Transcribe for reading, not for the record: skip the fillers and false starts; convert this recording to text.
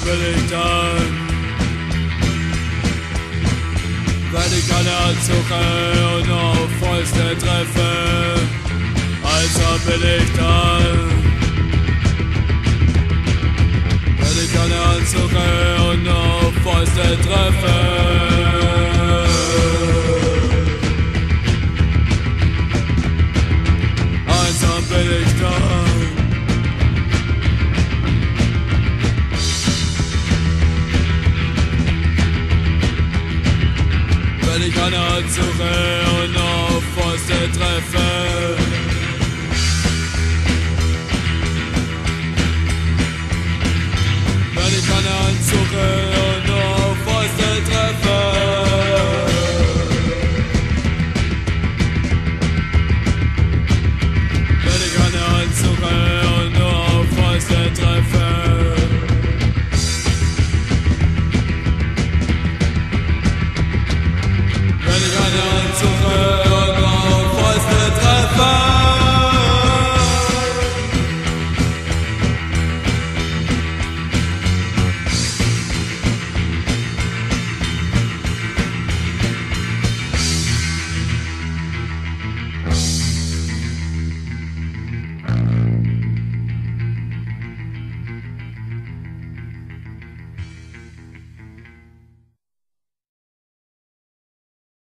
bin ich dann. Wenn ich keine ansuche und auf Fäuste treffe, also bin ich dann. Wenn ich keine ansuche und auf Fäuste treffe, einsam bin ich dann. Wenn ich eine ansuche und auf Fäuste treffe, wenn ich eine ansuche